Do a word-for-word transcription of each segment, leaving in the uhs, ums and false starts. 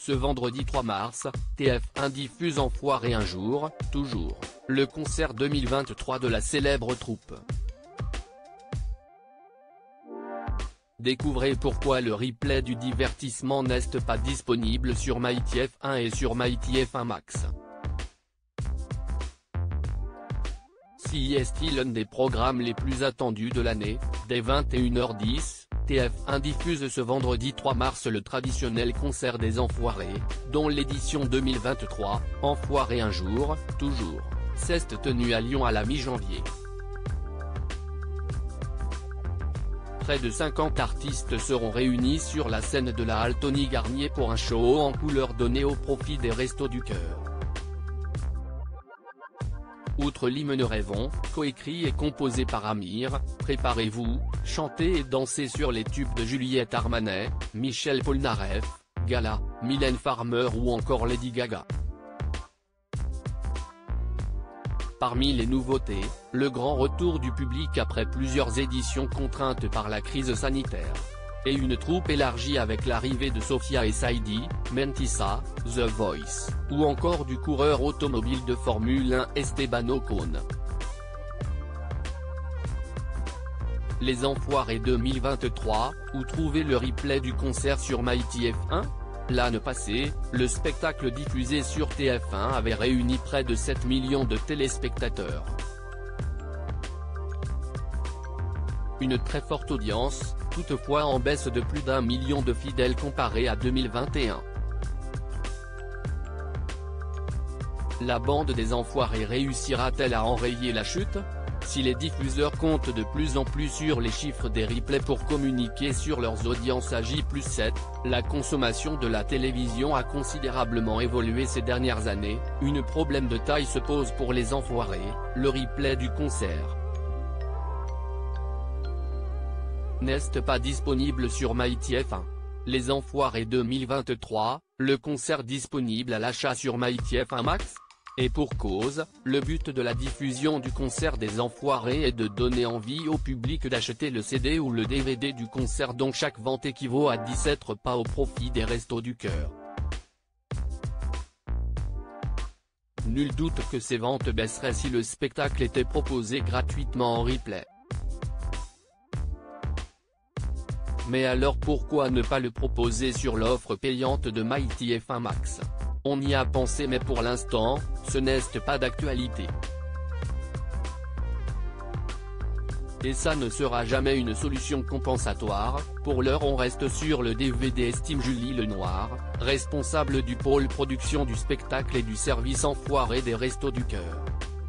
Ce vendredi trois mars, T F un diffuse Enfoiré un jour, toujours, le concert deux mille vingt-trois de la célèbre troupe. Découvrez pourquoi le replay du divertissement n'est pas disponible sur MyTF un et sur MyTF un Max. Si est-il l'un des programmes les plus attendus de l'année, dès vingt et une heures dix, T F un diffuse ce vendredi trois mars le traditionnel concert des Enfoirés, dont l'édition deux mille vingt-trois, Enfoiré un jour, toujours, s'est tenue à Lyon à la mi-janvier. Près de cinquante artistes seront réunis sur la scène de la halle Tony Garnier pour un show en couleur donné au profit des Restos du Cœur. Outre l'hymne Rêvons, coécrit et composé par Amir, préparez-vous, chantez et dansez sur les tubes de Juliette Armanet, Michel Polnareff, Gala, Mylène Farmer ou encore Lady Gaga. Parmi les nouveautés, le grand retour du public après plusieurs éditions contraintes par la crise sanitaire. Et une troupe élargie avec l'arrivée de Sophia et Saïdi, Mentissa, The Voice, ou encore du coureur automobile de Formule un Esteban Ocon. Les Enfoirés deux mille vingt-trois, où trouver le replay du concert sur MyTF un ? L'année passée, le spectacle diffusé sur T F un avait réuni près de sept millions de téléspectateurs. Une très forte audience, toutefois en baisse de plus d'un million de fidèles comparé à deux mille vingt et un. La bande des Enfoirés réussira-t-elle à enrayer la chute ? Si les diffuseurs comptent de plus en plus sur les chiffres des replays pour communiquer sur leurs audiences à J plus sept, la consommation de la télévision a considérablement évolué ces dernières années, un problème de taille se pose pour les Enfoirés, le replay du concert n'est pas disponible sur MyTF un. Les Enfoirés deux mille vingt-trois, le concert disponible à l'achat sur MyTF un Max ? Et pour cause, le but de la diffusion du concert des Enfoirés est de donner envie au public d'acheter le C D ou le D V D du concert dont chaque vente équivaut à dix-sept repas au profit des Restos du Cœur. Nul doute que ces ventes baisseraient si le spectacle était proposé gratuitement en replay. Mais alors pourquoi ne pas le proposer sur l'offre payante de MyTF un Max ? On y a pensé mais pour l'instant, ce n'est pas d'actualité. Et ça ne sera jamais une solution compensatoire, pour l'heure on reste sur le D V D, estime Julie Lenoir, responsable du pôle production du spectacle et du service Enfoiré des Restos du Cœur.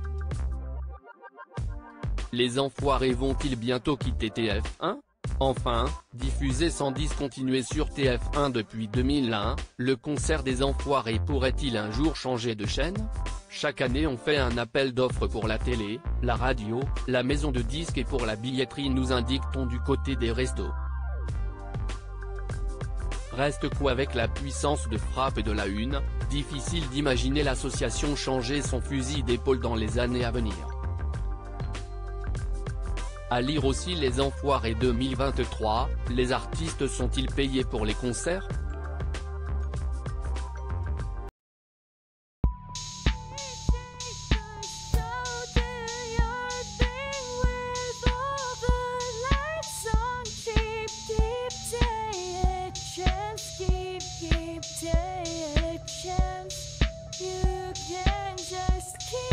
Les Enfoirés vont-ils bientôt quitter T F un ? Enfin, diffusé sans discontinuer sur T F un depuis deux mille un, le concert des Enfoirés pourrait-il un jour changer de chaîne ? Chaque année on fait un appel d'offres pour la télé, la radio, la maison de disques et pour la billetterie, nous indique-t-on du côté des restos. Reste qu'avec la puissance de frappe de la Une, difficile d'imaginer l'association changer son fusil d'épaule dans les années à venir. À lire aussi les Enfoirés deux mille vingt-trois, les artistes sont-ils payés pour les concerts ? You can just keep